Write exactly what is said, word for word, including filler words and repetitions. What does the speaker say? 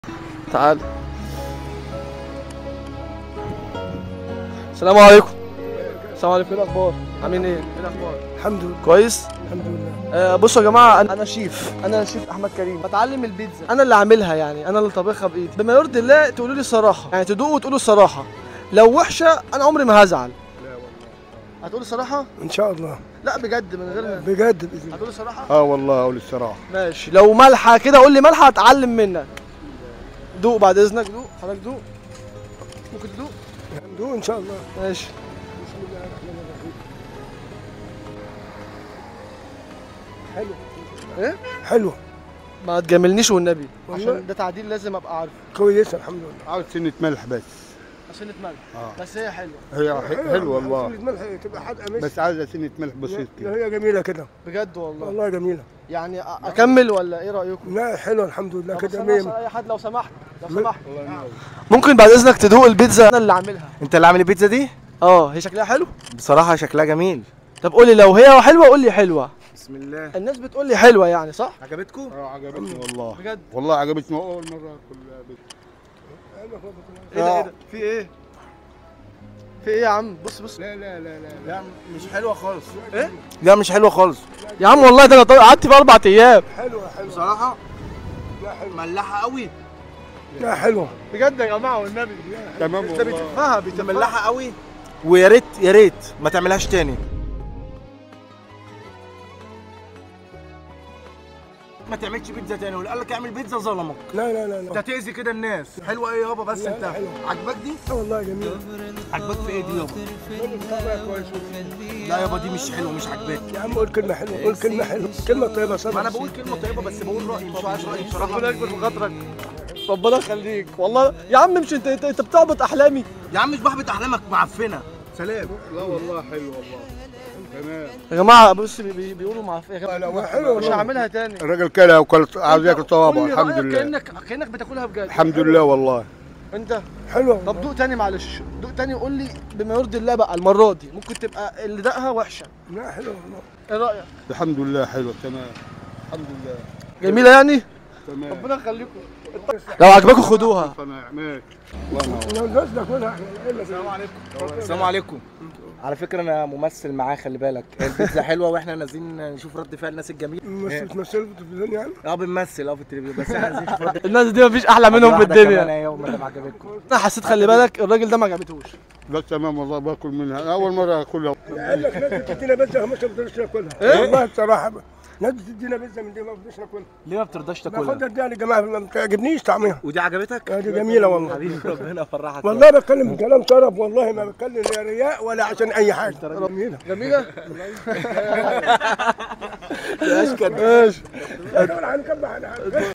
تعال. السلام عليكم. السلام عليكم. ايه الاخبار؟ عاملين ايه؟ ايه الاخبار؟ الحمد لله. كويس؟ الحمد لله. آه بصوا يا جماعه، انا شيف، انا شيف احمد كريم، بتعلم البيتزا، انا اللي عاملها يعني، انا اللي طابخها بايدي، بما يرضي الله تقولوا لي الصراحه، يعني تدوقوا وتقولوا الصراحه، لو وحشه انا عمري ما هزعل. لا والله. هتقولوا الصراحه؟ ان شاء الله. لا بجد من غير ما بجد باذن الله. هتقولوا الصراحه؟ اه والله اقول الصراحه. ماشي، لو مالحه كده قول لي مالحه اتعلم منك. دوق بعد اذنك، دوق حضرتك، دوق. ممكن تدوق؟ ندوق ان شاء الله. ماشي. بسم الله الرحمن الرحيم. حلو. ايه؟ حلو. ما تجاملنيش والنبي، والله. عشان ده تعديل لازم ابقى عارفه. كويسه الحمد لله. عاوز سنه ملح بس. سنة ملح. آه. بس هي حلوه. هي حلوه والله، سنة ملح تبقى حادقه مش بس عايزه سنه ملح بسيط كده. هي جميله كده. بجد والله. والله جميله. يعني أ- اكمل ولا ايه رايكم؟ لا حلوه الحمد لله طب كده. بس أنا مية أسأل اي حد لو سمحت، لو م- سمحت الله ينور. ممكن بعد اذنك تدوق البيتزا انا اللي عاملها. انت اللي عامل البيتزا دي؟ اه هي شكلها حلو. بصراحة شكلها جميل. طب قولي لو هي حلوه قول لي حلوه. بسم الله. الناس بتقول لي حلوه يعني، صح؟ عجبتكم؟ اه عجبتني والله. بجد؟ والله عجبتني اول مره اكل بيتزا. ايه ده ايه ده؟ في ايه؟ في ايه يا عم؟ بص بص. لا لا لا لا لا مش حلوة خالص. ايه؟ لا مش حلوة خالص. يا عم والله ده انا طو- قعدت في اربع ايام. حلوه حلوه. بصراحة لا حلوه. ملحة قوي. لا حلوه. بجد يا جماعه والنبي. تمام انت والله. بتفها بتفها. ملحة قوي. ويا ريت يا ريت ما تعملهاش تاني. ما تعملش بيتزا تاني، واللي قال لك اعمل بيتزا ظلمك. لا لا لا انت لا. هتأذي كده الناس. حلوة ايه يابا؟ بس لا، انت لا، حلوة. عجبك دي؟ لا والله جميله. عجبك في ايه دي يابا؟ طعمها كويس. لا يابا دي مش حلوة، مش عجباك. يا عم قول كلمه حلوه، قول كلمه حلوه، كلمه طيبه صدق. ما انا بقول كلمة طيبة بس بقول رأيي، مش عايز رأيي بصراحة. ربنا يكبر في خاطرك. ربنا يخليك والله يا عم. مش انت انت, انت بتعبط احلامي يا عم مش بحبط احلامك معفنة. سلام. لا والله حلو والله. تمام. يا جماعه. بص بي بي بيقولوا مع يا جماعة لا حلوه مش والله. هعملها تاني. الراجل كلها وكل عاوز ياكل صوابع. قول لي الحمد رأيك لله. كانك كانك بتاكلها بجد. الحمد لله والله. انت حلوه. طب دوق تاني معلش، دوق تاني وقول لي بما يرضي الله بقى المره دي، ممكن تبقى اللي دقها وحشه. لا حلوه والله. ايه رايك؟ الحمد لله حلوه تمام. الحمد لله. جميله يعني. تمام. ربنا يخليكم. لو عجبكم خدوها. صنع ماشي. الله ينور. لو الناس ناكلها احنا. السلام عليكم. السلام عليكم. على فكرة أنا ممثل معاه، خلي بالك. البيتزا حلوة وإحنا نازلين نشوف رد فعل الناس الجميلة. ممثل تمثل في التلفزيون يعني؟ أه بنمثل أه في التلفزيون، بس إحنا عايزين نشوف رد الناس دي مفيش احلى منهم في واحدة كمان الدنيا. أهي وما دام عجبتكم. انا حسيت خلي بالك الراجل ده ما عجبتهوش. لا تمام والله باكل منها اول مره اكلها. قال لك ناس بتدينا بيتزا مش بنقدرش ناكلها. إيه؟ والله بصراحه ناس بتدينا بيتزا من دي ما بنقدرش ناكلها. ليه ما بترضاش باخدها تاكلها؟ اديها للجماعه ما بتعجبنيش طعمها. ودي عجبتك؟ دي جميله والله. حبيبي ربنا يفرحك. والله بتكلم كلام طرب، والله ما بتكلم لا رياء ولا عشان اي حاجه. جميله. جميله. يا اشكال. ماشي. هنكبح على